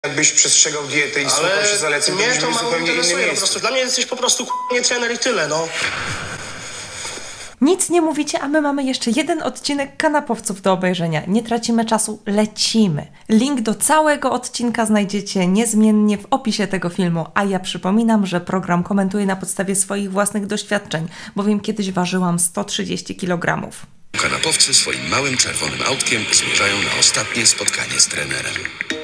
Jakbyś przestrzegał dietę i słuchał się zaleceń, to byśmy w zupełnie innym miejscu. Po prostu. Dla mnie jesteś po prostu nie trener i tyle, no. Nic nie mówicie, a my mamy jeszcze jeden odcinek Kanapowców do obejrzenia. Nie tracimy czasu, lecimy. Link do całego odcinka znajdziecie niezmiennie w opisie tego filmu, a ja przypominam, że program komentuję na podstawie swoich własnych doświadczeń, bowiem kiedyś ważyłam 130 kg. Kanapowcy swoim małym czerwonym autkiem zmierzają na ostatnie spotkanie z trenerem.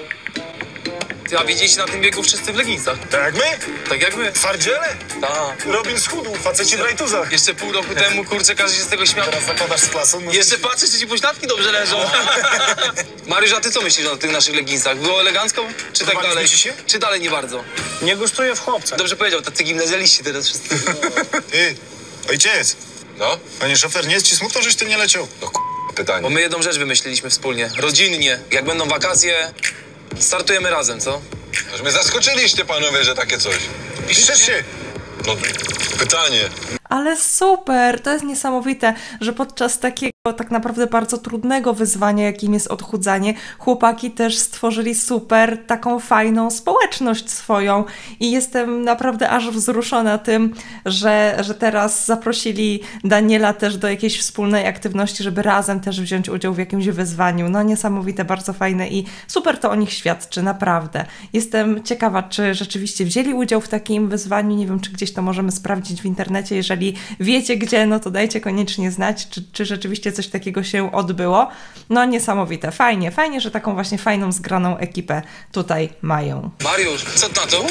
A widzieliście na tym biegu wszyscy w leginsach? Tak jak my? Tak jak my. Twardziele? Tak. Robin schudł, faceci w rajtuzach. Jeszcze pół roku temu, kurczę, każdy się z tego śmiał. Teraz zakładasz z klasą. Jeszcze patrzysz, czy ci pośladki dobrze leżą. Mariusz, a ty co myślisz o tych naszych leginsach? Było elegancko? Czy tak dalej? Zmieści się? Czy dalej nie bardzo? Nie gustuję w chłopcach. Dobrze powiedział, tacy gimnazjaliści teraz wszyscy. Ty, ojciec. No? Panie szofer, nie jest ci smutno, żeś ty nie leciał? No pytanie. Bo my jedną rzecz wymyśliliśmy wspólnie. Rodzinnie. Jak będą wakacje, startujemy razem, co? Aż mnie zaskoczyliście, panowie, że takie coś. Piszesz się. No, pytanie. Ale super, to jest niesamowite, że podczas takiego tak naprawdę bardzo trudnego wyzwania, jakim jest odchudzanie, chłopaki też stworzyli super, taką fajną społeczność swoją i jestem naprawdę aż wzruszona tym, że teraz zaprosili Daniela też do jakiejś wspólnej aktywności, żeby razem też wziąć udział w jakimś wyzwaniu. No niesamowite, bardzo fajne i super to o nich świadczy, naprawdę. Jestem ciekawa, czy rzeczywiście wzięli udział w takim wyzwaniu, nie wiem, czy gdzieś to możemy sprawdzić w internecie, jeżeli wiecie gdzie, no to dajcie koniecznie znać, czy rzeczywiście coś takiego się odbyło. No niesamowite, fajnie, że taką właśnie fajną, zgraną ekipę tutaj mają. Mariusz, co na to?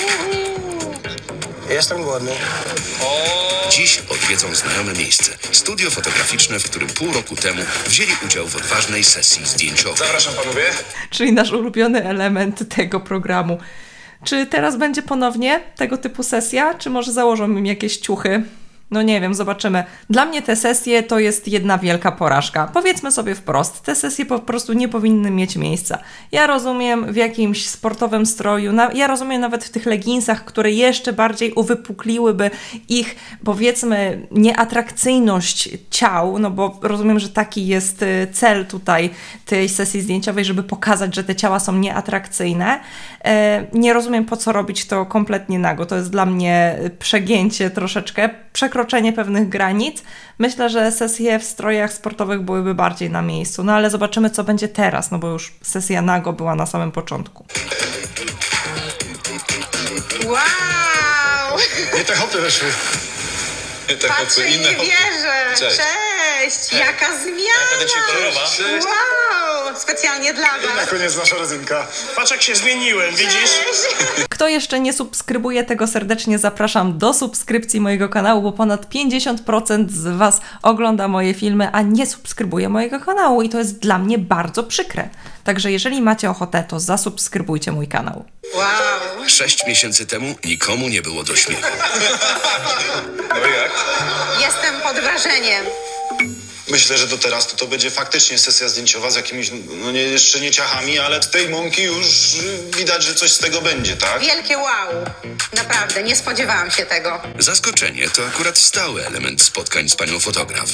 Jestem głodny. Dziś odwiedzą znajome miejsce. Studio fotograficzne, w którym pół roku temu wzięli udział w odważnej sesji zdjęciowej. Zapraszam, panowie. Czyli nasz ulubiony element tego programu. Czy teraz będzie ponownie tego typu sesja, czy może założą im jakieś ciuchy? No nie wiem, zobaczymy. Dla mnie te sesje to jest jedna wielka porażka. Powiedzmy sobie wprost, te sesje po prostu nie powinny mieć miejsca. Ja rozumiem w jakimś sportowym stroju, ja rozumiem nawet w tych leginsach, które jeszcze bardziej uwypukliłyby ich, powiedzmy, nieatrakcyjność ciał, no bo rozumiem, że taki jest cel tutaj tej sesji zdjęciowej, żeby pokazać, że te ciała są nieatrakcyjne. Nie rozumiem, po co robić to kompletnie nago. To jest dla mnie przegięcie troszeczkę, przekroczenie pewnych granic. Myślę, że sesje w strojach sportowych byłyby bardziej na miejscu. No ale zobaczymy, co będzie teraz, no bo już sesja nago była na samym początku. Wow! Nie te hopy weszły. Te Patrzę i nie wierzę. Cześć. Cześć. Jaka zmiana. Będę ci kolorowa. Wow! Specjalnie dla Na was. koniec nasza rodzinka. Patrz jak się zmieniłem, widzisz? Cześć. Kto jeszcze nie subskrybuje, tego serdecznie zapraszam do subskrypcji mojego kanału, bo ponad 50% z Was ogląda moje filmy, a nie subskrybuje mojego kanału i to jest dla mnie bardzo przykre. Także jeżeli macie ochotę, to zasubskrybujcie mój kanał. Wow. 6 miesięcy temu nikomu nie było do śmiechu. No jak? Jestem pod wrażeniem. Myślę, że do teraz to będzie faktycznie sesja zdjęciowa z jakimiś, no nie, jeszcze nie ciachami, ale z tej mąki już widać, że coś z tego będzie, tak? Wielkie wow. Naprawdę, nie spodziewałam się tego. Zaskoczenie to akurat stały element spotkań z panią fotograf.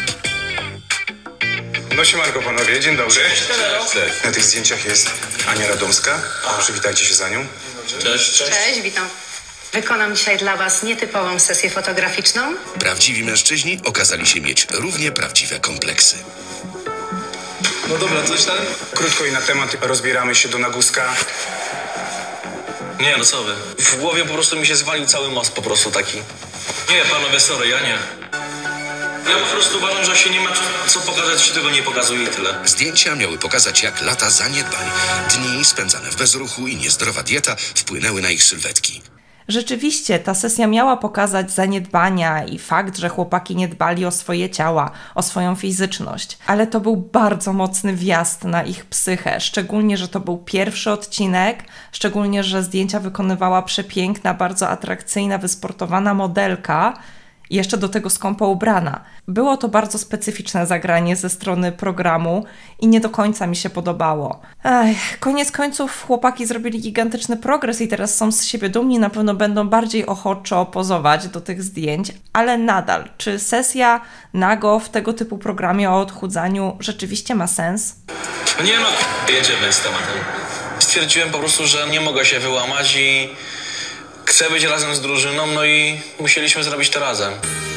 No siemanko panowie, dzień dobry. Cześć. Na tych zdjęciach jest Ania Radomska. Przywitajcie się za nią. Cześć, witam. Wykonam dzisiaj dla was nietypową sesję fotograficzną. Prawdziwi mężczyźni okazali się mieć równie prawdziwe kompleksy. No dobra, coś tam? Krótko i na temat rozbieramy się do nagłówka. Nie, no co wy. W głowie po prostu mi się zwalił cały most po prostu taki. Nie, panowie, sorry, ja nie. Ja po prostu uważam, że się nie ma co pokazać, się tego nie pokazuje i tyle. Zdjęcia miały pokazać, jak lata zaniedbań, dni spędzane w bezruchu i niezdrowa dieta wpłynęły na ich sylwetki. Rzeczywiście, ta sesja miała pokazać zaniedbania i fakt, że chłopaki nie dbali o swoje ciała, o swoją fizyczność. Ale to był bardzo mocny wjazd na ich psychę, szczególnie, że to był pierwszy odcinek, szczególnie, że zdjęcia wykonywała przepiękna, bardzo atrakcyjna, wysportowana modelka, i jeszcze do tego skąpo ubrana. Było to bardzo specyficzne zagranie ze strony programu i nie do końca mi się podobało. Koniec końców chłopaki zrobili gigantyczny progres i teraz są z siebie dumni, na pewno będą bardziej ochoczo pozować do tych zdjęć, ale nadal, czy sesja nago w tego typu programie o odchudzaniu rzeczywiście ma sens? No nie no, jedziemy z tematem. stwierdziłem po prostu, że nie mogę się wyłamać i chcę być razem z drużyną, no i musieliśmy zrobić to razem.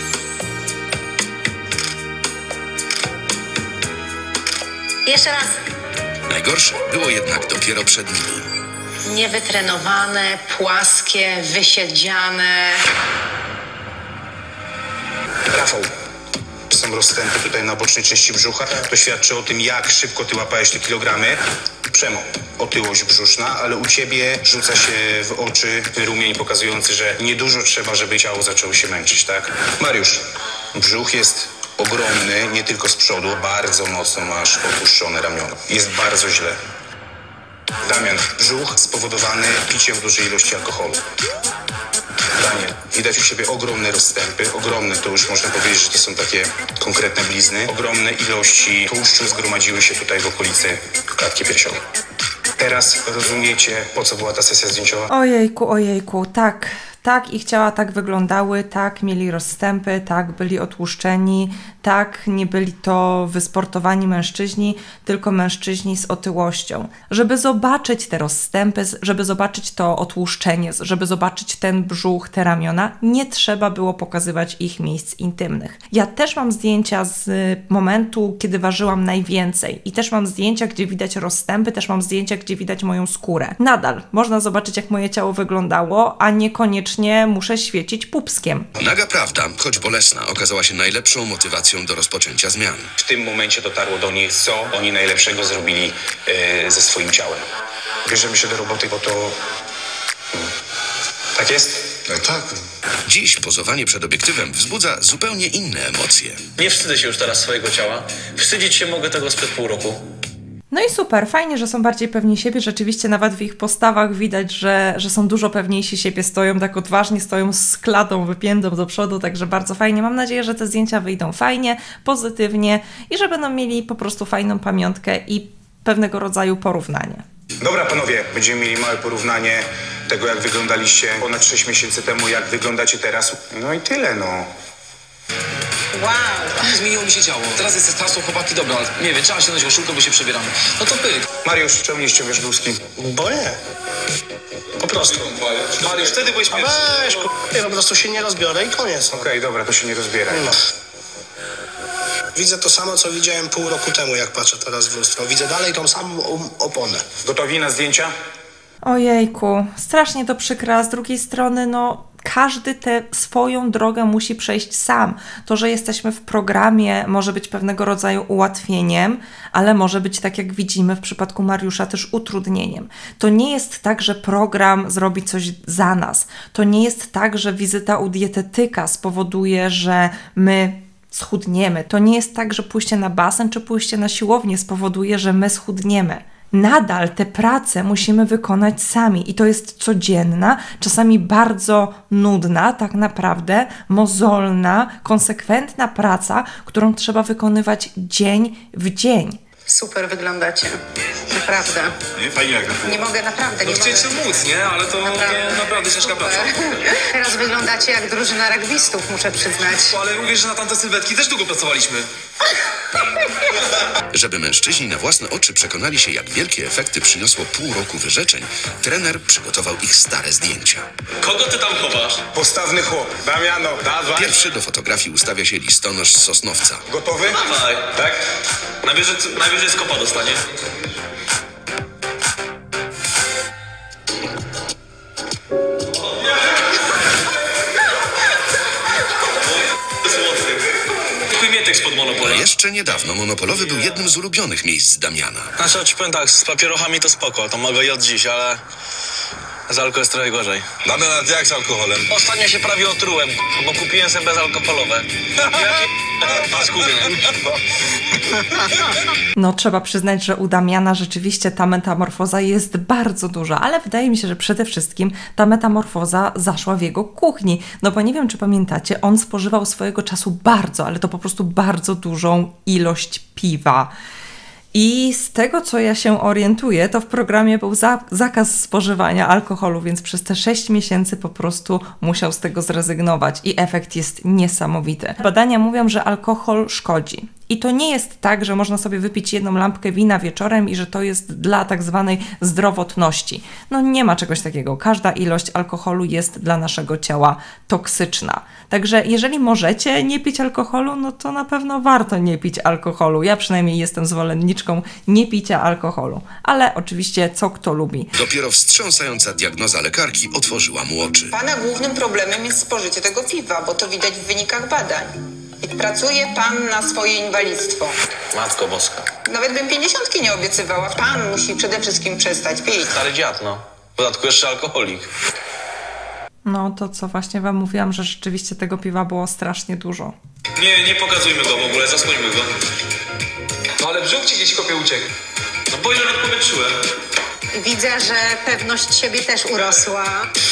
Jeszcze raz. Najgorsze było jednak dopiero przed nimi. Niewytrenowane, płaskie, wysiedziane. Rafał, są rozstępy tutaj na bocznej części brzucha. To świadczy o tym, jak szybko ty łapałeś te kilogramy. Przemo, otyłość brzuszna, ale u ciebie rzuca się w oczy rumień pokazujący, że niedużo trzeba, żeby ciało zaczęło się męczyć, tak? Mariusz, brzuch jest ogromny, nie tylko z przodu, bardzo mocno masz opuszczone ramiona. Jest bardzo źle. Damian, brzuch spowodowany piciem dużej ilości alkoholu. Daniel, widać u siebie ogromne rozstępy, ogromne, to już można powiedzieć, że to są takie konkretne blizny. Ogromne ilości tłuszczu zgromadziły się tutaj w okolicy klatki piersiowej. Teraz rozumiecie, po co była ta sesja zdjęciowa? Ojejku, tak, ich ciała tak wyglądały, tak, mieli rozstępy, tak, byli otłuszczeni, tak, nie byli to wysportowani mężczyźni, tylko mężczyźni z otyłością. Żeby zobaczyć te rozstępy, żeby zobaczyć to otłuszczenie, żeby zobaczyć ten brzuch, te ramiona, nie trzeba było pokazywać ich miejsc intymnych. Ja też mam zdjęcia z momentu, kiedy ważyłam najwięcej i też mam zdjęcia, gdzie widać rozstępy, też mam zdjęcia, gdzie widać moją skórę. Nadal można zobaczyć, jak moje ciało wyglądało, a niekoniecznie muszę świecić pupskiem. Naga prawda, choć bolesna, okazała się najlepszą motywacją do rozpoczęcia zmian. W tym momencie dotarło do nich, co oni najlepszego zrobili ze swoim ciałem. Bierzemy się do roboty, bo to... Tak jest? Tak. Dziś pozowanie przed obiektywem wzbudza zupełnie inne emocje. Nie wstydzę się już teraz swojego ciała. Wstydzić się mogę tego sprzed pół roku. No i super, fajnie, że są bardziej pewni siebie, rzeczywiście nawet w ich postawach widać, że są dużo pewniejsi siebie, stoją tak odważnie, stoją z kladą wypiętą do przodu, także bardzo fajnie. Mam nadzieję, że te zdjęcia wyjdą fajnie, pozytywnie i że będą mieli po prostu fajną pamiątkę i pewnego rodzaju porównanie. Dobra, panowie, będziemy mieli małe porównanie tego, jak wyglądaliście ponad 6 miesięcy temu, jak wyglądacie teraz. No i tyle, no. Wow. Zmieniło mi się ciało. Teraz jest czas, chłopaki, dobra, nie wiem, trzeba się dać koszulkę, bo się przebieramy. No to pyk. Mariusz, czemu nie ściągasz bluzki? Bo nie. Po prostu. Mariusz, wtedy byłeś A pierwszy. weź, ja po prostu się nie rozbiorę i koniec. Okej, dobra, to się nie rozbieraj. No. Widzę to samo, co widziałem pół roku temu, jak patrzę teraz w lustro. Widzę dalej tą samą oponę. Gotowi na zdjęcia? Ojejku, strasznie to przykre, a z drugiej strony, no każdy tę swoją drogę musi przejść sam. To, że jesteśmy w programie, może być pewnego rodzaju ułatwieniem, ale może być, tak jak widzimy w przypadku Mariusza, też utrudnieniem. To nie jest tak, że program zrobi coś za nas. To nie jest tak, że wizyta u dietetyka spowoduje, że my schudniemy. To nie jest tak, że pójście na basen czy pójście na siłownię spowoduje, że my schudniemy. Nadal tę pracę musimy wykonać sami i to jest codzienna, czasami bardzo nudna, tak naprawdę mozolna, konsekwentna praca, którą trzeba wykonywać dzień w dzień. Super wyglądacie. Naprawdę. Nie, fajnie jak Nie mogę, naprawdę nie mogę. Chcieć móc, nie? Ale to naprawdę ciężka praca. Teraz wyglądacie jak drużyna rugbystów, muszę przyznać. Ale mówisz, że na tamte sylwetki też długo pracowaliśmy. Żeby mężczyźni na własne oczy przekonali się, jak wielkie efekty przyniosło pół roku wyrzeczeń, trener przygotował ich stare zdjęcia. Kogo ty tam chowasz? Postawny chłop. Damiano, dawaj. Pierwszy do fotografii ustawia się listonosz z Sosnowca. Gotowy? Dawaj. Tak? Najwyżej skopa dostanie. Mietek spod A Monopola. jeszcze niedawno Monopolowy był jednym z ulubionych miejsc Damiana. Znaczy, ja ci powiem tak, z papierochami to spoko, to mogę i od dziś, ale z alkoholem jest trochę gorzej. Damian, a ty jak z alkoholem? Ostatnio się prawie otrułem, bo kupiłem sobie bezalkoholowe. No trzeba przyznać, że u Damiana rzeczywiście ta metamorfoza jest bardzo duża, ale wydaje mi się, że przede wszystkim ta metamorfoza zaszła w jego kuchni. No bo nie wiem, czy pamiętacie, on spożywał swojego czasu bardzo, ale to po prostu bardzo dużą ilość piwa. I z tego, co ja się orientuję, to w programie był zakaz spożywania alkoholu, więc przez te 6 miesięcy po prostu musiał z tego zrezygnować i efekt jest niesamowity. Badania mówią, że alkohol szkodzi. I to nie jest tak, że można sobie wypić jedną lampkę wina wieczorem i że to jest dla tak zwanej zdrowotności. No nie ma czegoś takiego. Każda ilość alkoholu jest dla naszego ciała toksyczna. Także jeżeli możecie nie pić alkoholu, no to na pewno warto nie pić alkoholu. Ja przynajmniej jestem zwolenniczką nie picia alkoholu. Ale oczywiście co kto lubi. Dopiero wstrząsająca diagnoza lekarki otworzyła mu oczy. Pana głównym problemem jest spożycie tego piwa, bo to widać w wynikach badań. I pracuje pan na swoje inwalidztwo. Matko boska. Nawet bym 50 nie obiecywała. Pan musi przede wszystkim przestać pić. Stary dziad, no. W dodatku jeszcze alkoholik. No to co właśnie wam mówiłam, że rzeczywiście tego piwa było strasznie dużo. Nie pokazujmy go w ogóle, zasłońmy go. No ale brzuch ci gdzieś kopie uciekł. No bo ile odpowietrzyłem. Widzę, że pewność siebie też urosła.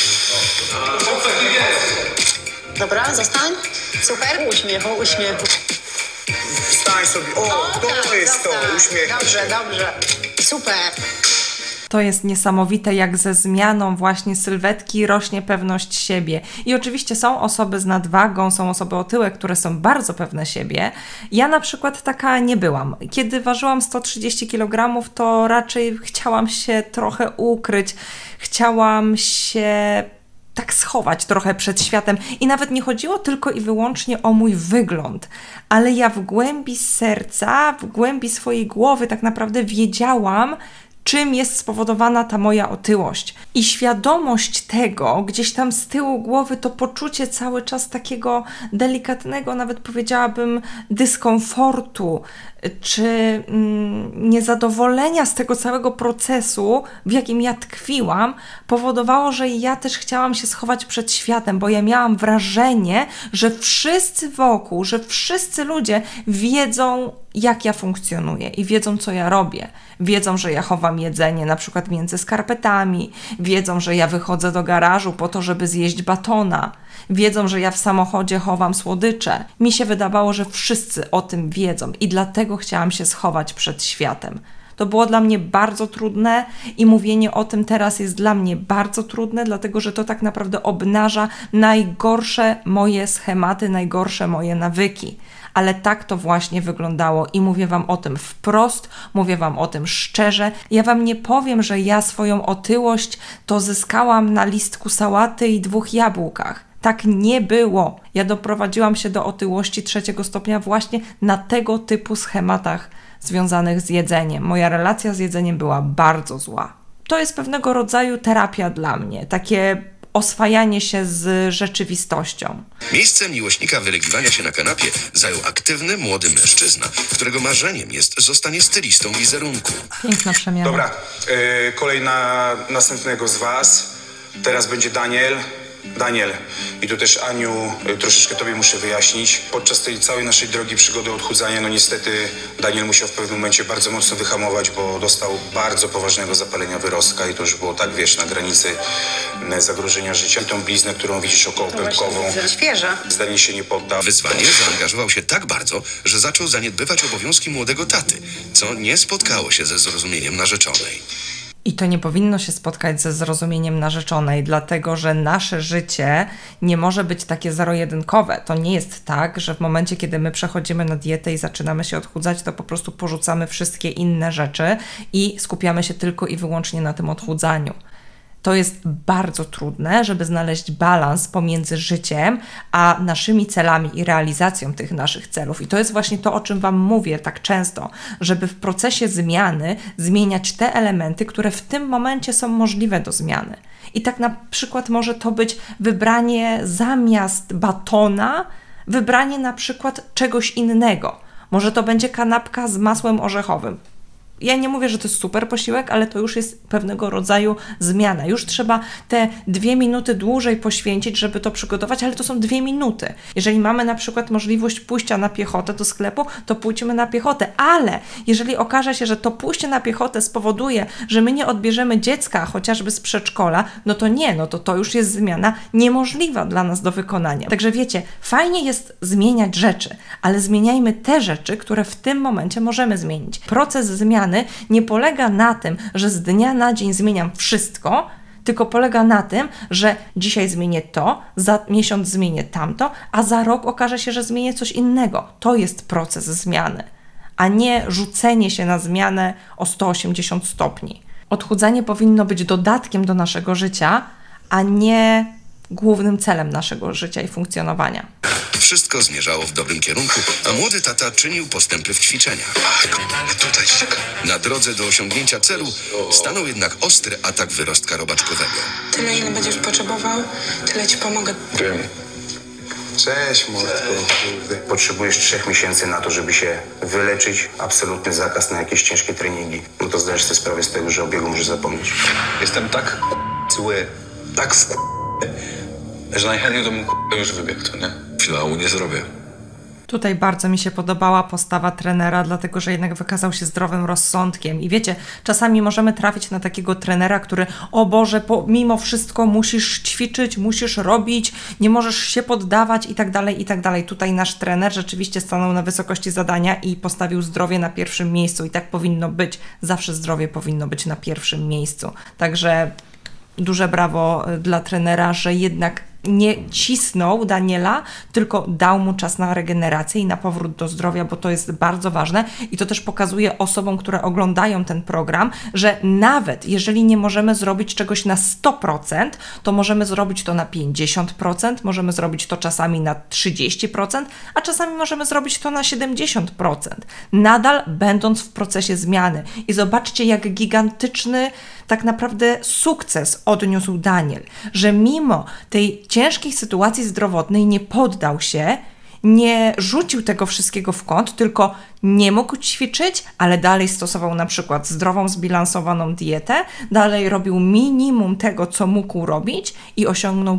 Dobra, zostań. Super. Uśmiechu. Wstań sobie. O, to jest to. Uśmiech. Dobrze. Super. To jest niesamowite, jak ze zmianą właśnie sylwetki rośnie pewność siebie. I oczywiście są osoby z nadwagą, są osoby otyłe, które są bardzo pewne siebie. Ja na przykład taka nie byłam. Kiedy ważyłam 130 kg, to raczej chciałam się trochę ukryć. Chciałam się tak schować trochę przed światem. I nawet nie chodziło tylko i wyłącznie o mój wygląd, ale ja w głębi serca, w głębi swojej głowy tak naprawdę wiedziałam, czym jest spowodowana ta moja otyłość. I świadomość tego, gdzieś tam z tyłu głowy, to poczucie cały czas takiego delikatnego, nawet powiedziałabym, dyskomfortu, czy niezadowolenia z tego całego procesu, w jakim ja tkwiłam, powodowało, że ja też chciałam się schować przed światem, bo ja miałam wrażenie, że wszyscy wokół, że wszyscy ludzie wiedzą, jak ja funkcjonuję i wiedzą, co ja robię. Wiedzą, że ja chowam jedzenie na przykład między skarpetami, wiedzą, że ja wychodzę do garażu po to, żeby zjeść batona, wiedzą, że ja w samochodzie chowam słodycze. Mi się wydawało, że wszyscy o tym wiedzą i dlatego chciałam się schować przed światem. To było dla mnie bardzo trudne i mówienie o tym teraz jest dla mnie bardzo trudne, dlatego że to tak naprawdę obnaża najgorsze moje schematy, najgorsze moje nawyki. Ale tak to właśnie wyglądało i mówię wam o tym wprost, mówię wam o tym szczerze. Ja wam nie powiem, że ja swoją otyłość to zyskałam na listku sałaty i 2 jabłkach. Tak nie było. Ja doprowadziłam się do otyłości 3. stopnia właśnie na tego typu schematach związanych z jedzeniem. Moja relacja z jedzeniem była bardzo zła. To jest pewnego rodzaju terapia dla mnie, takie oswajanie się z rzeczywistością. Miejsce miłośnika wylegiwania się na kanapie zajął aktywny młody mężczyzna, którego marzeniem jest zostanie stylistą wizerunku. Piękna przemiana. Dobra, kolej na następnego z was. Teraz będzie Daniel. I tu też Aniu, troszeczkę tobie muszę wyjaśnić. Podczas tej całej naszej drogi przygody odchudzania, no niestety Daniel musiał w pewnym momencie bardzo mocno wyhamować, bo dostał bardzo poważnego zapalenia wyrostka i to już było tak, wiesz, na granicy zagrożenia życia. I tą bliznę, którą widzisz okołopępkową, Świeża. zdanie się nie poddał. Wyzwanie zaangażował się tak bardzo, że zaczął zaniedbywać obowiązki młodego taty, co nie spotkało się ze zrozumieniem narzeczonej. I to nie powinno się spotkać ze zrozumieniem narzeczonej, dlatego że nasze życie nie może być takie zero-jedynkowe. To nie jest tak, że w momencie, kiedy my przechodzimy na dietę i zaczynamy się odchudzać, to po prostu porzucamy wszystkie inne rzeczy i skupiamy się tylko i wyłącznie na tym odchudzaniu. To jest bardzo trudne, żeby znaleźć balans pomiędzy życiem a naszymi celami i realizacją tych naszych celów. I to jest właśnie to, o czym wam mówię tak często, żeby w procesie zmiany zmieniać te elementy, które w tym momencie są możliwe do zmiany. I tak na przykład może to być wybranie zamiast batona, wybranie na przykład czegoś innego. Może to będzie kanapka z masłem orzechowym. Ja nie mówię, że to jest super posiłek, ale to już jest pewnego rodzaju zmiana. Już trzeba te 2 minuty dłużej poświęcić, żeby to przygotować, ale to są 2 minuty. Jeżeli mamy na przykład możliwość pójścia na piechotę do sklepu, to pójdźmy na piechotę, ale jeżeli okaże się, że to pójście na piechotę spowoduje, że my nie odbierzemy dziecka chociażby z przedszkola, no to nie, no to już jest zmiana niemożliwa dla nas do wykonania. Także wiecie, fajnie jest zmieniać rzeczy, ale zmieniajmy te rzeczy, które w tym momencie możemy zmienić. Proces zmiany nie polega na tym, że z dnia na dzień zmieniam wszystko, tylko polega na tym, że dzisiaj zmienię to, za miesiąc zmienię tamto, a za rok okaże się, że zmienię coś innego. To jest proces zmiany, a nie rzucenie się na zmianę o 180 stopni. Odchudzanie powinno być dodatkiem do naszego życia, a nie głównym celem naszego życia i funkcjonowania. Wszystko zmierzało w dobrym kierunku, a młody tata czynił postępy w ćwiczeniach. Tutaj Na drodze do osiągnięcia celu stanął jednak ostry atak wyrostka robaczkowego. Tyle, ile będziesz potrzebował, tyle ci pomogę. Wiem. Cześć, mordko. Potrzebujesz 3 miesięcy na to, żeby się wyleczyć. Absolutny zakaz na jakieś ciężkie treningi. No to zdajesz sobie sprawę z tego, że o biegu możesz zapomnieć. Jestem tak zły, tak że najchętniej to bym już wybiegł, to nie? Finału nie zrobię. Tutaj bardzo mi się podobała postawa trenera, dlatego że jednak wykazał się zdrowym rozsądkiem. I wiecie, czasami możemy trafić na takiego trenera, który, o Boże, mimo wszystko musisz ćwiczyć, musisz robić, nie możesz się poddawać i tak dalej, i tak dalej. Tutaj nasz trener rzeczywiście stanął na wysokości zadania i postawił zdrowie na pierwszym miejscu. I tak powinno być. Zawsze zdrowie powinno być na pierwszym miejscu. Także duże brawo dla trenera, że jednak nie cisnął Daniela, tylko dał mu czas na regenerację i na powrót do zdrowia, bo to jest bardzo ważne i to też pokazuje osobom, które oglądają ten program, że nawet jeżeli nie możemy zrobić czegoś na 100%, to możemy zrobić to na 50%, możemy zrobić to czasami na 30%, a czasami możemy zrobić to na 70%, nadal będąc w procesie zmiany. I zobaczcie, jak gigantyczny tak naprawdę sukces odniósł Daniel, że mimo tej ciężkiej sytuacji zdrowotnej nie poddał się, nie rzucił tego wszystkiego w kąt, tylko nie mógł ćwiczyć, ale dalej stosował na przykład zdrową, zbilansowaną dietę, dalej robił minimum tego, co mógł robić i osiągnął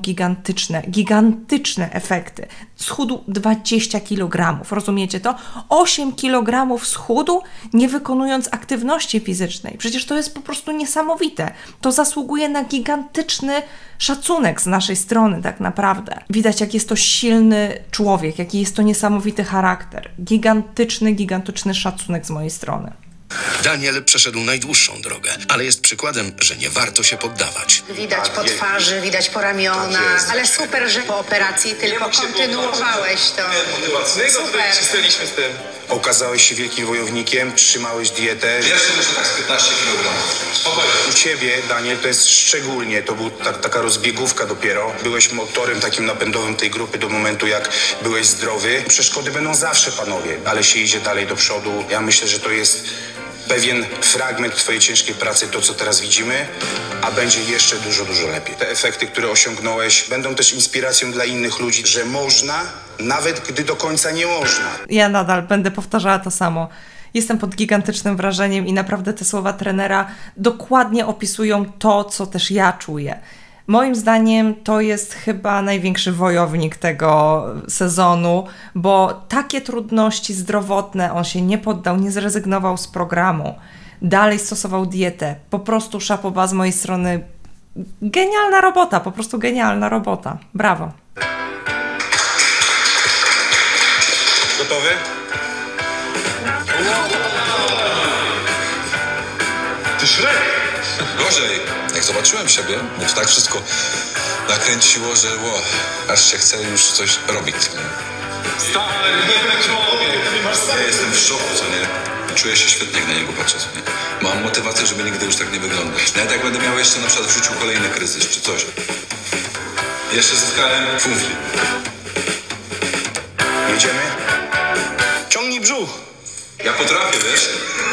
gigantyczne efekty. Schudł 20 kg, rozumiecie to? 8 kg schudł, nie wykonując aktywności fizycznej. Przecież to jest po prostu niesamowite. To zasługuje na gigantyczny szacunek z naszej strony tak naprawdę. Widać, jak jest to silny człowiek, jaki jest to niesamowity charakter. Gigantyczny szacunek z mojej strony. Daniel przeszedł najdłuższą drogę, ale jest przykładem, że nie warto się poddawać. Widać po twarzy, widać po ramionach, ale super, że po operacji tylko kontynuowałeś to. Super. Cisnęliśmy z tym. Okazałeś się wielkim wojownikiem, trzymałeś dietę. Jeszcze muszę tak z 15 kg. Spokojnie. U ciebie, Daniel, to jest szczególnie, to była taka rozbiegówka dopiero. Byłeś motorem takim napędowym tej grupy do momentu, jak byłeś zdrowy. Przeszkody będą zawsze, panowie, ale się idzie dalej do przodu. Ja myślę, że to jest pewien fragment twojej ciężkiej pracy, to co teraz widzimy, a będzie jeszcze dużo lepiej. Te efekty, które osiągnąłeś, będą też inspiracją dla innych ludzi, że można, nawet gdy do końca nie można. Ja nadal będę powtarzała to samo. Jestem pod gigantycznym wrażeniem i naprawdę te słowa trenera dokładnie opisują to, co też ja czuję. Moim zdaniem to jest chyba największy wojownik tego sezonu, bo takie trudności zdrowotne, on się nie poddał, nie zrezygnował z programu, dalej stosował dietę. Po prostu szapoba z mojej strony. Genialna robota, po prostu genialna robota. Brawo. Gotowy? Ty Szrek! Gorzej. Jak zobaczyłem siebie, bo to tak wszystko nakręciło, że aż się chce już coś robić. Stary, nie wiem człowiek. Ja jestem w szoku, co nie? Czuję się świetnie, jak na niego patrzę, co nie? Mam motywację, żeby nigdy już tak nie wyglądać. Nawet jak będę miał jeszcze na przykład w życiu kolejny kryzys czy coś. Jeszcze zyskałem funfli. Jedziemy? Ciągnij brzuch. Ja potrafię, wiesz?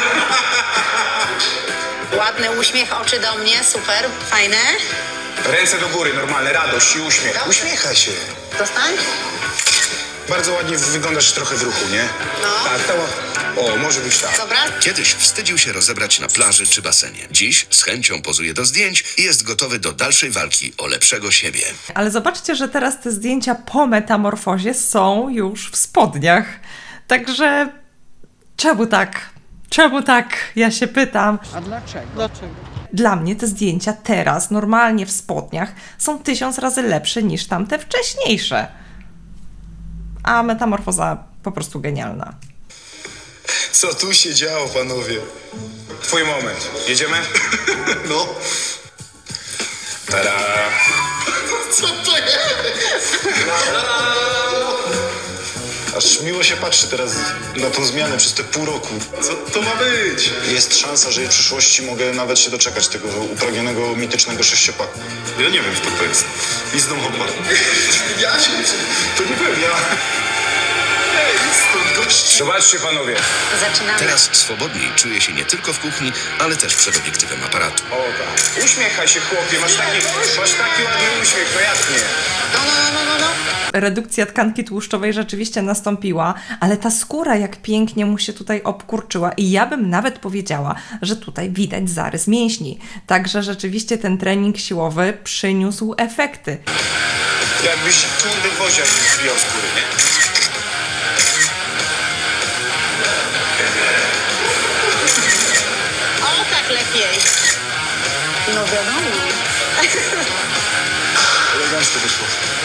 Ładny uśmiech, oczy do mnie, super, fajne. Ręce do góry, normalne, radość i uśmiech. Dobrze. Uśmiechaj się. Dostań. Bardzo ładnie wyglądasz trochę w ruchu, nie? No. Tak, o, może być tak. Dobra. Kiedyś wstydził się rozebrać na plaży czy basenie. Dziś z chęcią pozuje do zdjęć i jest gotowy do dalszej walki o lepszego siebie. Ale zobaczcie, że teraz te zdjęcia po metamorfozie są już w spodniach. Także czemu tak? Czemu tak? Ja się pytam. A dlaczego? Dla mnie te zdjęcia teraz, normalnie w spodniach, są 1000 razy lepsze niż tamte wcześniejsze. A metamorfoza po prostu genialna. Co tu się działo, panowie? Twój moment. Jedziemy? No. Aż miło się patrzy teraz na tą zmianę przez te pół roku. Co to ma być? Jest szansa, że w przyszłości mogę nawet się doczekać tego upragnionego, mitycznego sześciopaku. Ja nie wiem, kto to jest. Lizną Hopper. Ja się... To nie byłem ja. Ej, stąd gość. Zobaczcie, panowie. Zaczynamy. Teraz swobodniej czuje się nie tylko w kuchni, ale też przed obiektywem aparatu. O tak. Uśmiechaj się, chłopie. Masz taki ładny uśmiech, no jak nie? No. Redukcja tkanki tłuszczowej rzeczywiście nastąpiła, ale ta skóra jak pięknie mu się tutaj obkurczyła i ja bym nawet powiedziała, że tutaj widać zarys mięśni. Także rzeczywiście ten trening siłowy przyniósł efekty. Jakbyś kurde woziak zbijał skóry, nie? O, tak lepiej. No wiadomo. Elegancko wyszło.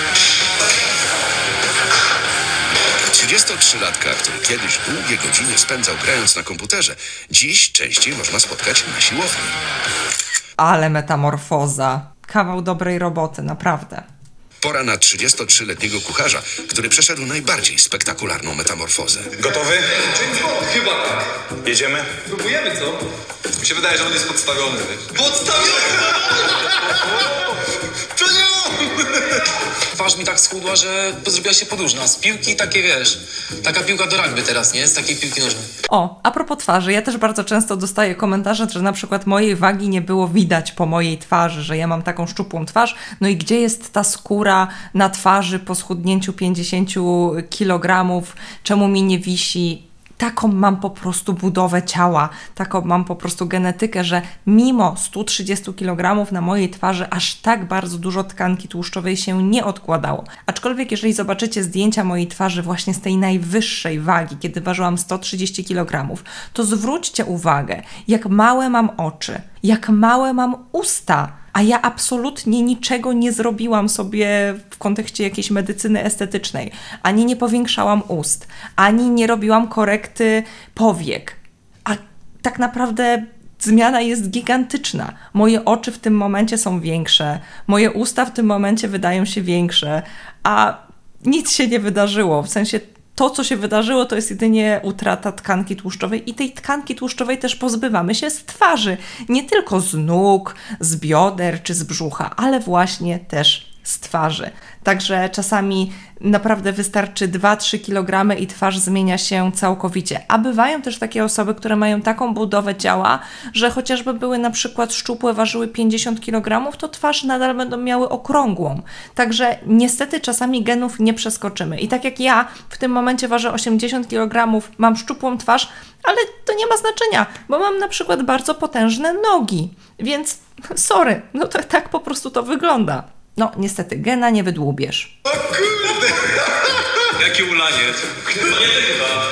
33-latka, który kiedyś długie godziny spędzał grając na komputerze, dziś częściej można spotkać na siłowni. Ale metamorfoza. Kawał dobrej roboty, naprawdę. Pora na 33-letniego kucharza, który przeszedł najbardziej spektakularną metamorfozę. Gotowy? Chyba tak. Jedziemy? Próbujemy, co? Mi się wydaje, że on jest podstawiony, wiesz? Podstawiony! To nie on! Twarz mi tak schudła, że zrobiła się podłużna. Z piłki takie, wiesz, taka piłka do rugby teraz, nie? Z takiej piłki nożnej. O, a propos twarzy, ja też bardzo często dostaję komentarze, że na przykład mojej wagi nie było widać po mojej twarzy, że ja mam taką szczupłą twarz, no i gdzie jest ta skóra na twarzy po schudnięciu 50 kg, czemu mi nie wisi? Taką mam po prostu budowę ciała, taką mam po prostu genetykę, że mimo 130 kg na mojej twarzy aż tak bardzo dużo tkanki tłuszczowej się nie odkładało. Aczkolwiek jeżeli zobaczycie zdjęcia mojej twarzy właśnie z tej najwyższej wagi, kiedy ważyłam 130 kg, to zwróćcie uwagę, jak małe mam oczy, jak małe mam usta, a ja absolutnie niczego nie zrobiłam sobie w kontekście jakiejś medycyny estetycznej. Ani nie powiększałam ust, ani nie robiłam korekty powiek. A tak naprawdę zmiana jest gigantyczna. Moje oczy w tym momencie są większe, moje usta w tym momencie wydają się większe, a nic się nie wydarzyło. W sensie to, co się wydarzyło, to jest jedynie utrata tkanki tłuszczowej i tej tkanki tłuszczowej też pozbywamy się z twarzy. Nie tylko z nóg, z bioder czy z brzucha, ale właśnie też z twarzy. Także czasami naprawdę wystarczy 2-3 kg i twarz zmienia się całkowicie. A bywają też takie osoby, które mają taką budowę ciała, że chociażby były na przykład szczupłe, ważyły 50 kg, to twarz nadal będą miały okrągłą. Także niestety czasami genów nie przeskoczymy. I tak jak ja w tym momencie ważę 80 kg, mam szczupłą twarz, ale to nie ma znaczenia, bo mam na przykład bardzo potężne nogi. Więc sorry, no to tak po prostu to wygląda. No, niestety, gena nie wydłubiesz. O kurde! Jakie ulanie? Chyba nie chyba.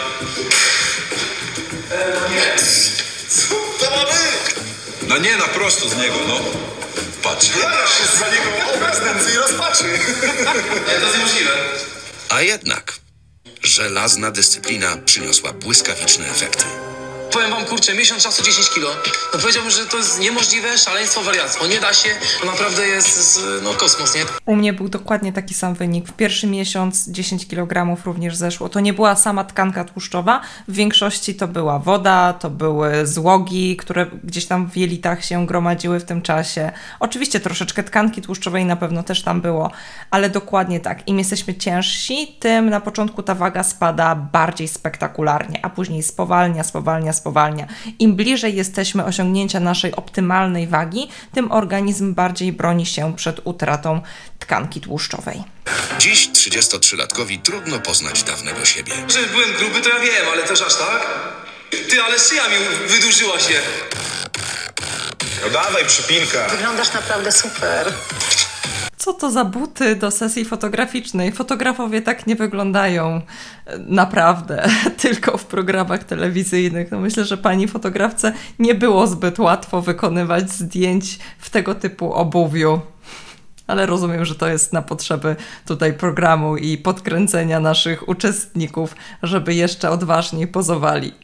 Co to ma być? No nie, na prosto z niego, no. Patrz. Jest za niego obraz nędzy i rozpaczy. Nie, to jest niemożliwe. A jednak żelazna dyscyplina przyniosła błyskawiczne efekty. Powiem wam, kurczę, miesiąc czasu 10 kilo. No powiedziałbym, że to jest niemożliwe, szaleństwo, wariactwo. Nie da się, to naprawdę jest, no, kosmos, nie? U mnie był dokładnie taki sam wynik. W pierwszy miesiąc 10 kg również zeszło. To nie była sama tkanka tłuszczowa. W większości to była woda, to były złogi, które gdzieś tam w jelitach się gromadziły w tym czasie. Oczywiście troszeczkę tkanki tłuszczowej na pewno też tam było, ale dokładnie tak. Im jesteśmy ciężsi, tym na początku ta waga spada bardziej spektakularnie, a później spowalnia. Im bliżej jesteśmy osiągnięcia naszej optymalnej wagi, tym organizm bardziej broni się przed utratą tkanki tłuszczowej. Dziś 33-latkowi trudno poznać dawnego siebie. Że byłem gruby, to ja wiem, ale też aż tak? Ty, ale szyja mi wydłużyła się. No dawaj, przypinka. Wyglądasz naprawdę super. Co to za buty do sesji fotograficznej? Fotografowie tak nie wyglądają naprawdę, tylko w programach telewizyjnych. No myślę, że pani fotografce nie było zbyt łatwo wykonywać zdjęć w tego typu obuwiu. Ale rozumiem, że to jest na potrzeby tutaj programu i podkręcenia naszych uczestników, żeby jeszcze odważniej pozowali.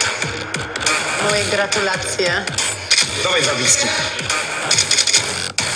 Moje gratulacje. Dawaj, Zawicki. Oskar.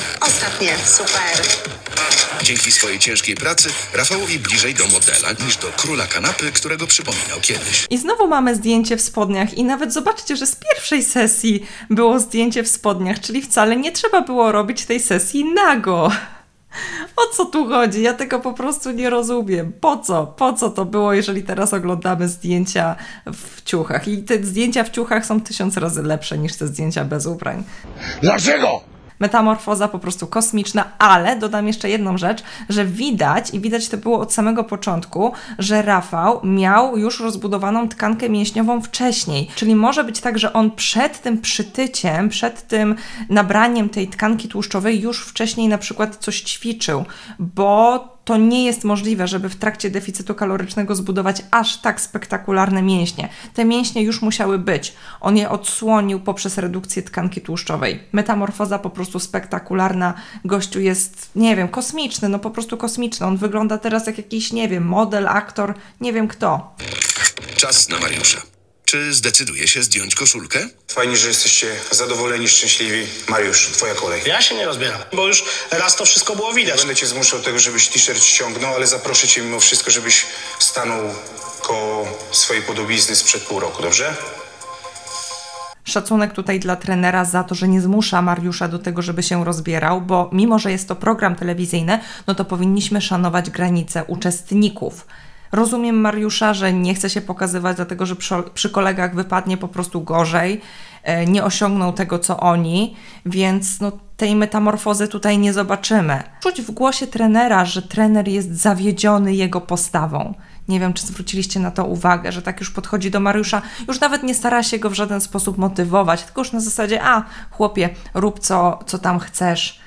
ostatnie. Super. Dzięki swojej ciężkiej pracy Rafałowi bliżej do modela niż do króla kanapy, którego przypominał kiedyś. I znowu mamy zdjęcie w spodniach i nawet zobaczcie, że z pierwszej sesji było zdjęcie w spodniach, czyli wcale nie trzeba było robić tej sesji nago. O co tu chodzi? Ja tego po prostu nie rozumiem. Po co? Po co to było, jeżeli teraz oglądamy zdjęcia w ciuchach? I te zdjęcia w ciuchach są 1000 razy lepsze niż te zdjęcia bez ubrań. Dlaczego? Metamorfoza po prostu kosmiczna, ale dodam jeszcze jedną rzecz, że widać to było od samego początku, że Rafał miał już rozbudowaną tkankę mięśniową wcześniej. Czyli może być tak, że on przed tym przytyciem, przed tym nabraniem tej tkanki tłuszczowej już wcześniej na przykład coś ćwiczył, bo to nie jest możliwe, żeby w trakcie deficytu kalorycznego zbudować aż tak spektakularne mięśnie. Te mięśnie już musiały być. On je odsłonił poprzez redukcję tkanki tłuszczowej. Metamorfoza po prostu spektakularna. Gościu jest, nie wiem, kosmiczny, no po prostu kosmiczny. On wygląda teraz jak jakiś, nie wiem, model, aktor, nie wiem kto. Czas na Mariusza. Czy zdecyduje się zdjąć koszulkę? Fajnie, że jesteście zadowoleni, szczęśliwi. Mariusz, twoja kolej. Ja się nie rozbieram, bo już raz to wszystko było widać. Będę cię zmuszał do tego, żebyś t-shirt ściągnął, ale zaproszę cię mimo wszystko, żebyś stanął koło swojej podobizny sprzed pół roku, dobrze? Szacunek tutaj dla trenera za to, że nie zmusza Mariusza do tego, żeby się rozbierał, bo mimo, że jest to program telewizyjny, no to powinniśmy szanować granice uczestników. Rozumiem Mariusza, że nie chce się pokazywać, dlatego że przy kolegach wypadnie po prostu gorzej, nie osiągną tego, co oni, więc no, tej metamorfozy tutaj nie zobaczymy. Czuć w głosie trenera, że trener jest zawiedziony jego postawą. Nie wiem, czy zwróciliście na to uwagę, że tak już podchodzi do Mariusza, już nawet nie stara się go w żaden sposób motywować, tylko już na zasadzie, chłopie, rób co tam chcesz.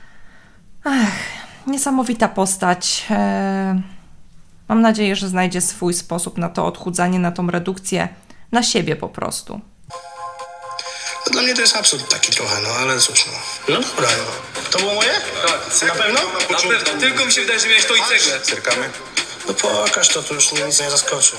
Niesamowita postać. Mam nadzieję, że znajdzie swój sposób na to odchudzanie, na tą redukcję, na siebie po prostu. Dla mnie to jest absurd taki trochę, no ale cóż, no. No dobra, no. To było moje? Tak. Na pewno? Na pewno. Tylko mi się wydaje, że miałeś to i ceglę. Zerkamy. No pokaż to, tu już mnie nic nie zaskoczy.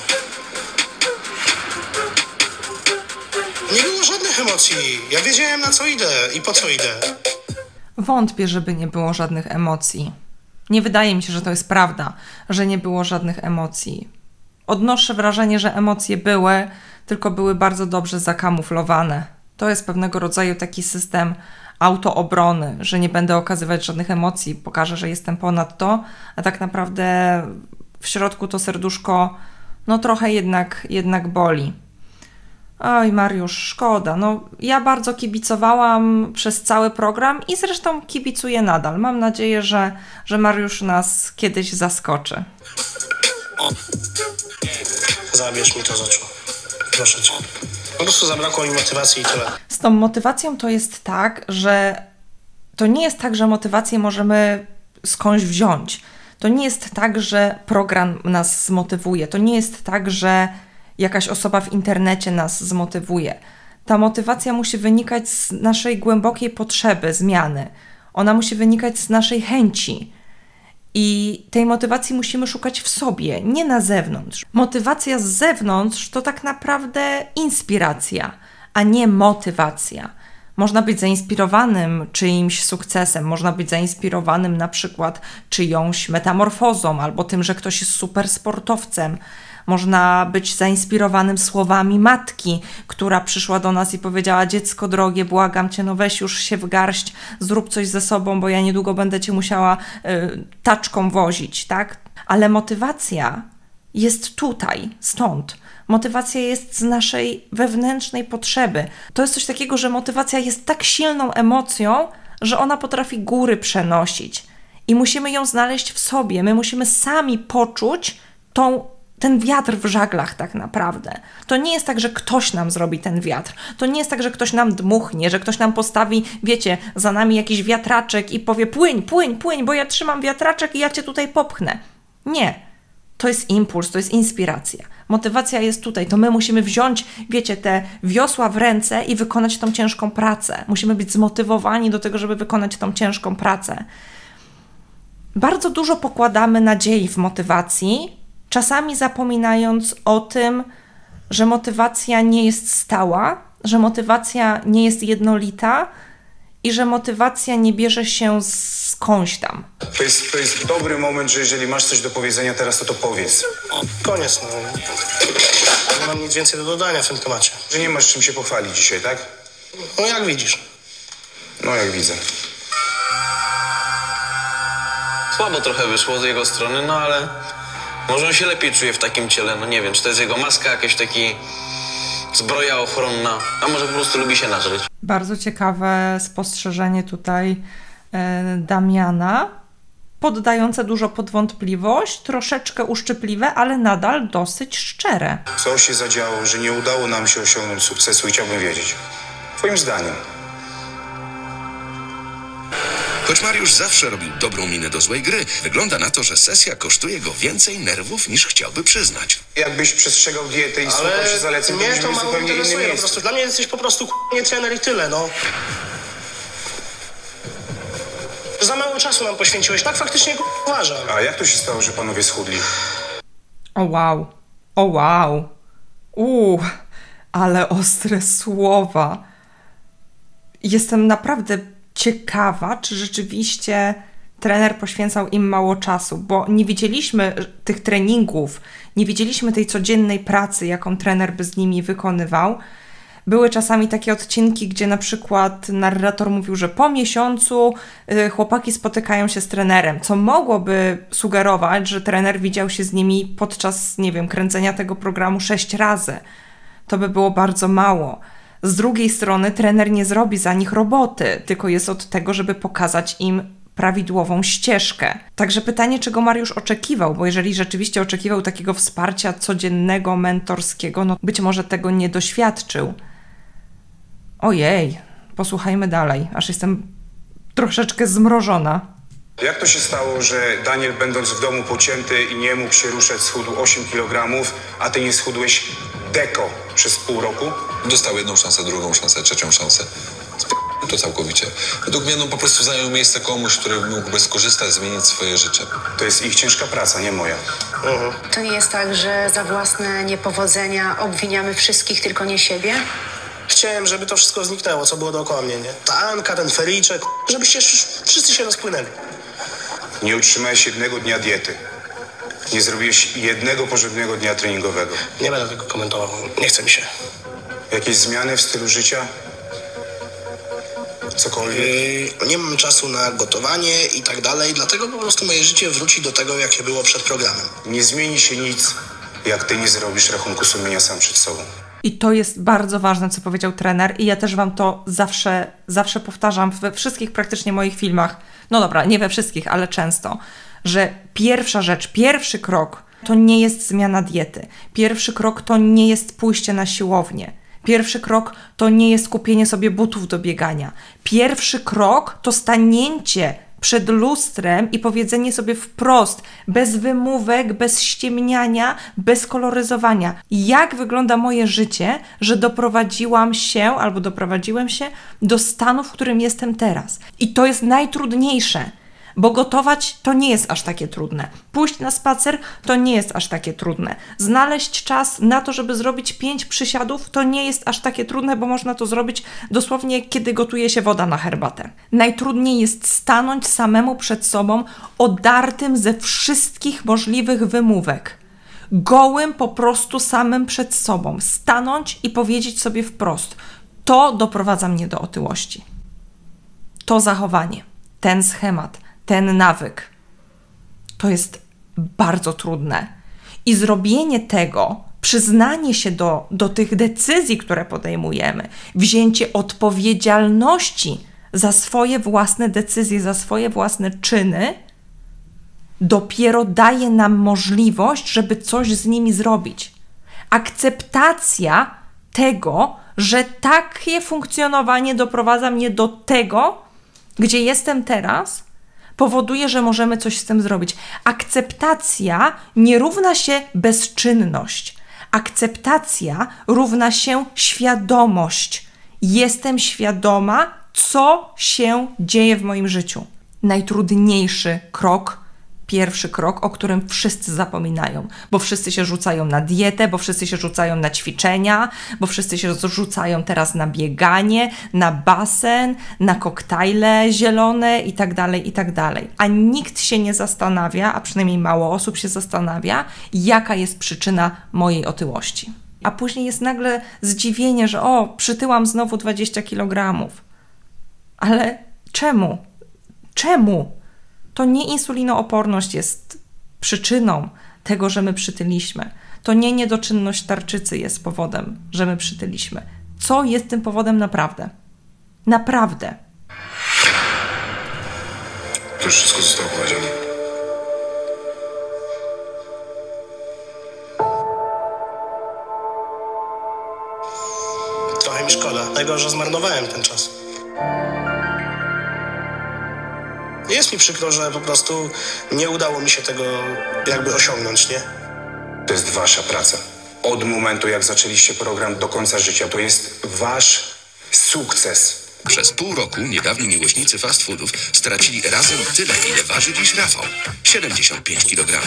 Nie było żadnych emocji. Ja wiedziałem, na co idę i po co idę. Wątpię, żeby nie było żadnych emocji. Nie wydaje mi się, że to jest prawda, że nie było żadnych emocji. Odnoszę wrażenie, że emocje były, tylko były bardzo dobrze zakamuflowane. To jest pewnego rodzaju taki system autoobrony, że nie będę okazywać żadnych emocji, pokażę, że jestem ponad to, a tak naprawdę w środku to serduszko no trochę jednak boli. Oj, Mariusz, szkoda. No, ja bardzo kibicowałam przez cały program i zresztą kibicuję nadal. Mam nadzieję, że Mariusz nas kiedyś zaskoczy. Zabierz mi to z oczu. Proszę cię. Po prostu zabrakło mi motywacji i tyle. Z tą motywacją to jest tak, że to nie jest tak, że motywację możemy skądś wziąć. To nie jest tak, że program nas zmotywuje. To nie jest tak, że jakaś osoba w internecie nas zmotywuje. Ta motywacja musi wynikać z naszej głębokiej potrzeby zmiany. Ona musi wynikać z naszej chęci. I tej motywacji musimy szukać w sobie, nie na zewnątrz. Motywacja z zewnątrz to tak naprawdę inspiracja, a nie motywacja. Można być zainspirowanym czyimś sukcesem, można być zainspirowanym na przykład czyjąś metamorfozą albo tym, że ktoś jest super sportowcem. Można być zainspirowanym słowami matki, która przyszła do nas i powiedziała: dziecko drogie, błagam cię, no weź już się w garść, zrób coś ze sobą, bo ja niedługo będę cię musiała taczką wozić, tak? Ale motywacja jest tutaj, stąd. Motywacja jest z naszej wewnętrznej potrzeby. To jest coś takiego, że motywacja jest tak silną emocją, że ona potrafi góry przenosić. I musimy ją znaleźć w sobie. My musimy sami poczuć ten wiatr w żaglach tak naprawdę. To nie jest tak, że ktoś nam zrobi ten wiatr. To nie jest tak, że ktoś nam dmuchnie, że ktoś nam postawi, wiecie, za nami jakiś wiatraczek i powie: płyń, płyń, płyń, bo ja trzymam wiatraczek i ja cię tutaj popchnę. Nie. To jest impuls, to jest inspiracja. Motywacja jest tutaj. To my musimy wziąć, wiecie, te wiosła w ręce i wykonać tą ciężką pracę. Musimy być zmotywowani do tego, żeby wykonać tą ciężką pracę. Bardzo dużo pokładamy nadziei w motywacji, czasami zapominając o tym, że motywacja nie jest stała, że motywacja nie jest jednolita i że motywacja nie bierze się skądś tam. To jest dobry moment, że jeżeli masz coś do powiedzenia teraz, to powiedz. Koniec, no. Nie mam nic więcej do dodania w tym temacie. Że nie masz czym się pochwalić dzisiaj, tak? No jak widzisz. No jak widzę. Słabo trochę wyszło z jego strony, no ale może on się lepiej czuje w takim ciele, no nie wiem, czy to jest jego maska, jakaś taki zbroja ochronna, a może po prostu lubi się nażreć. Bardzo ciekawe spostrzeżenie tutaj Damiana, poddające dużo pod wątpliwość, troszeczkę uszczypliwe, ale nadal dosyć szczere. Co się zadziało, że nie udało nam się osiągnąć sukcesu i chciałbym wiedzieć. Twoim zdaniem. Choć Mariusz zawsze robił dobrą minę do złej gry, wygląda na to, że sesja kosztuje go więcej nerwów niż chciałby przyznać. Jakbyś przestrzegał dietę i słuchał się zaleceń, mnie byśmy to w mało zupełnie innym interesuje po miejscu. prostu. Dla mnie jesteś po prostu nie trener i tyle, no. Za mało czasu nam poświęciłeś. Tak faktycznie uważam. A jak to się stało, że panowie schudli? O wow, o wow, ale ostre słowa. Jestem naprawdę ciekawa, czy rzeczywiście trener poświęcał im mało czasu, bo nie widzieliśmy tych treningów, nie widzieliśmy tej codziennej pracy, jaką trener by z nimi wykonywał. Były czasami takie odcinki, gdzie na przykład narrator mówił, że po miesiącu chłopaki spotykają się z trenerem, co mogłoby sugerować, że trener widział się z nimi podczas, nie wiem, kręcenia tego programu 6 razy. To by było bardzo mało. Z drugiej strony trener nie zrobi za nich roboty, tylko jest od tego, żeby pokazać im prawidłową ścieżkę. Także pytanie, czego Mariusz oczekiwał, bo jeżeli rzeczywiście oczekiwał takiego wsparcia codziennego, mentorskiego, no być może tego nie doświadczył. Ojej, posłuchajmy dalej, aż jestem troszeczkę zmrożona. Jak to się stało, że Daniel, będąc w domu pocięty i nie mógł się ruszać, schudł 8 kg, a ty nie schudłeś deko przez pół roku? Dostał jedną szansę, drugą szansę, trzecią szansę. To całkowicie. Według mnie po prostu zajął miejsce komuś, który mógłby skorzystać, zmienić swoje życie. To jest ich ciężka praca, nie moja. To nie jest tak, że za własne niepowodzenia obwiniamy wszystkich, tylko nie siebie? Chciałem, żeby to wszystko zniknęło, co było dookoła mnie, nie? Ta Anka, ten Feliczek, żebyście wszyscy się rozpłynęli. Nie utrzymałeś jednego dnia diety. Nie zrobiłeś jednego porządnego dnia treningowego. Nie będę tego komentował, nie chce mi się. Jakieś zmiany w stylu życia? Cokolwiek? Nie mam czasu na gotowanie i tak dalej, dlatego po prostu moje życie wróci do tego, jakie było przed programem. Nie zmieni się nic, jak ty nie zrobisz rachunku sumienia sam przed sobą. I to jest bardzo ważne, co powiedział trener, i ja też wam to zawsze powtarzam we wszystkich praktycznie moich filmach. No dobra, nie we wszystkich, ale często, że pierwsza rzecz, pierwszy krok to nie jest zmiana diety. Pierwszy krok to nie jest pójście na siłownię. Pierwszy krok to nie jest kupienie sobie butów do biegania. Pierwszy krok to stanięcie przed lustrem i powiedzenie sobie wprost, bez wymówek, bez ściemniania, bez koloryzowania, jak wygląda moje życie, że doprowadziłem się do stanu, w którym jestem teraz. I to jest najtrudniejsze, bo gotować to nie jest aż takie trudne. Pójść na spacer to nie jest aż takie trudne. Znaleźć czas na to, żeby zrobić 5 przysiadów, to nie jest aż takie trudne, bo można to zrobić dosłownie, kiedy gotuje się woda na herbatę. Najtrudniej jest stanąć samemu przed sobą, odartym ze wszystkich możliwych wymówek. Gołym po prostu samym przed sobą. Stanąć i powiedzieć sobie wprost: to doprowadza mnie do otyłości. To zachowanie, ten schemat, ten nawyk. To jest bardzo trudne. I zrobienie tego, przyznanie się do tych decyzji, które podejmujemy, wzięcie odpowiedzialności za swoje własne decyzje, za swoje własne czyny, dopiero daje nam możliwość, żeby coś z nimi zrobić. Akceptacja tego, że takie funkcjonowanie doprowadza mnie do tego, gdzie jestem teraz, powoduje, że możemy coś z tym zrobić. Akceptacja nie równa się bezczynność. Akceptacja równa się świadomość. Jestem świadoma, co się dzieje w moim życiu. Najtrudniejszy krok pierwszy krok, o którym wszyscy zapominają, bo wszyscy się rzucają na dietę, bo wszyscy się rzucają na ćwiczenia, bo wszyscy się rzucają teraz na bieganie, na basen, na koktajle zielone i tak dalej, a nikt się nie zastanawia, a przynajmniej mało osób się zastanawia, jaka jest przyczyna mojej otyłości. A później jest nagle zdziwienie, że przytyłam znowu 20 kg. Ale czemu? Czemu? To nie insulinooporność jest przyczyną tego, że my przytyliśmy. To nie niedoczynność tarczycy jest powodem, że my przytyliśmy. Co jest tym powodem naprawdę? Naprawdę. To już wszystko zostało powiedziane. Trochę mi szkoda. Najgorzej, że zmarnowałem ten czas. Jest mi przykro, że po prostu nie udało mi się tego jakby osiągnąć, nie? To jest wasza praca. Od momentu, jak zaczęliście program do końca życia, to jest wasz sukces. Przez pół roku niedawni miłośnicy fast foodów stracili razem tyle, ile waży dziś Rafał. 75 kg.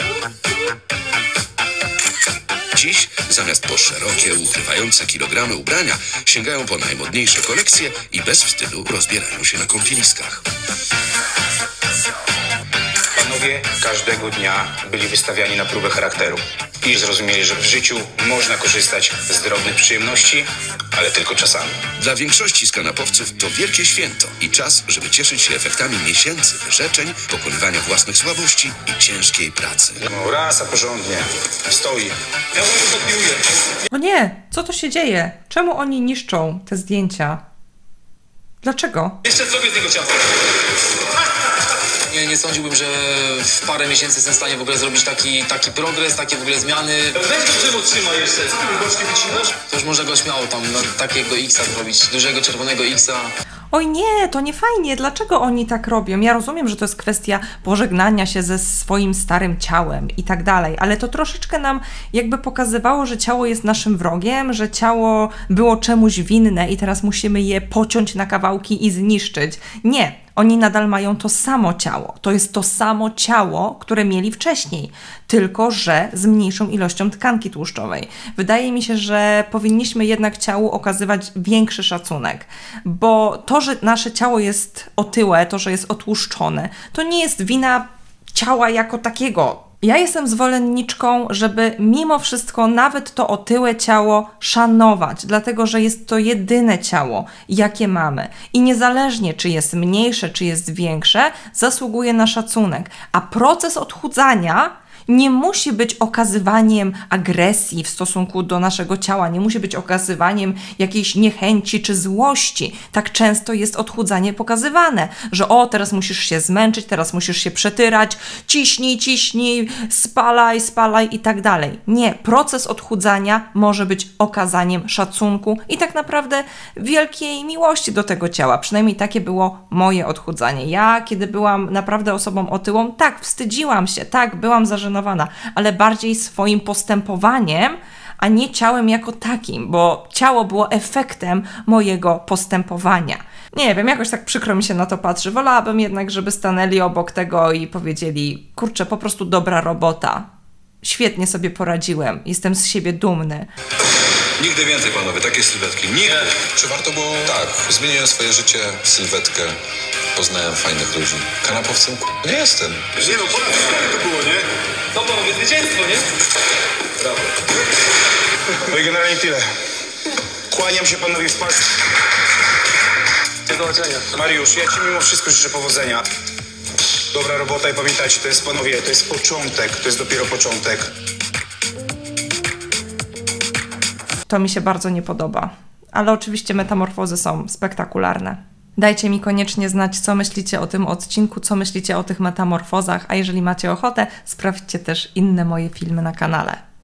Dziś zamiast po szerokie, ukrywające kilogramy ubrania sięgają po najmodniejsze kolekcje i bez wstydu rozbierają się na kąpieliskach. Panowie każdego dnia byli wystawiani na próbę charakteru i zrozumieli, że w życiu można korzystać z drobnych przyjemności, ale tylko czasami. Dla większości z kanapowców to wielkie święto i czas, żeby cieszyć się efektami miesięcy wyrzeczeń, pokonywania własnych słabości i ciężkiej pracy. No raz, a porządnie. Stoi. Ja wam to piłuję. O nie, co to się dzieje? Czemu oni niszczą te zdjęcia? Dlaczego? Jeszcze zrobię z niego ciasto. Nie sądziłbym, że w parę miesięcy jestem w stanie w ogóle zrobić taki progres, takie w ogóle zmiany. Weź go drzewo trzyma jeszcze, co ty mi boczki wycinasz? To już można go śmiało tam takiego X-a zrobić, dużego czerwonego X-a. Oj nie, to nie fajnie, dlaczego oni tak robią? Ja rozumiem, że to jest kwestia pożegnania się ze swoim starym ciałem i tak dalej, ale to troszeczkę nam jakby pokazywało, że ciało jest naszym wrogiem, że ciało było czemuś winne i teraz musimy je pociąć na kawałki i zniszczyć. Nie. Oni nadal mają to samo ciało. To jest to samo ciało, które mieli wcześniej, tylko że z mniejszą ilością tkanki tłuszczowej. Wydaje mi się, że powinniśmy jednak ciału okazywać większy szacunek, bo to, że nasze ciało jest otyłe, to, że jest otłuszczone, to nie jest wina ciała jako takiego. Ja jestem zwolenniczką, żeby mimo wszystko nawet to otyłe ciało szanować, dlatego że jest to jedyne ciało, jakie mamy. I niezależnie, czy jest mniejsze, czy jest większe, zasługuje na szacunek. A proces odchudzania nie musi być okazywaniem agresji w stosunku do naszego ciała, nie musi być okazywaniem jakiejś niechęci czy złości. Tak często jest odchudzanie pokazywane, że teraz musisz się zmęczyć, teraz musisz się przetyrać, ciśnij, spalaj i tak dalej. Nie, proces odchudzania może być okazaniem szacunku i tak naprawdę wielkiej miłości do tego ciała. Przynajmniej takie było moje odchudzanie. Ja, kiedy byłam naprawdę osobą otyłą, tak, wstydziłam się, tak, byłam zażenowana, ale bardziej swoim postępowaniem, a nie ciałem jako takim, bo ciało było efektem mojego postępowania. Nie wiem, jakoś tak przykro mi się na to patrzy. Wolałabym jednak, żeby stanęli obok tego i powiedzieli: kurczę, po prostu dobra robota. Świetnie sobie poradziłem, jestem z siebie dumny. Nigdy więcej, panowie, takie sylwetki. Nigdy. Czy warto było? Tak, zmieniłem swoje życie, sylwetkę. Poznałem fajnych ludzi. Kanapowcem nie jestem. Nie no, to było, nie? To panowie zwycięstwo, nie? Brawo. No i generalnie tyle. Kłaniam się panowie w pas. Do zobaczenia. Mariusz, ja ci mimo wszystko życzę powodzenia. Dobra robota i pamiętajcie, to jest panowie, to jest początek, to jest dopiero początek. To mi się bardzo nie podoba, ale oczywiście metamorfozy są spektakularne. Dajcie mi koniecznie znać, co myślicie o tym odcinku, co myślicie o tych metamorfozach, a jeżeli macie ochotę, sprawdźcie też inne moje filmy na kanale.